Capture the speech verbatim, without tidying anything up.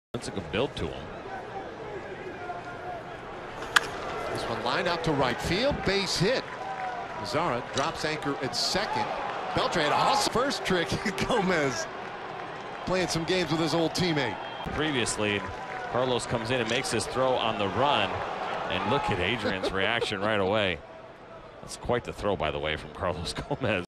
That's a good build to him. This one lined out to right field, base hit. Mazzara drops anchor at second. Beltre had a awesome first trick. Gomez playing some games with his old teammate. Previously, Carlos comes in and makes his throw on the run. And look at Adrian's reaction right away. That's quite the throw, by the way, from Carlos Gomez.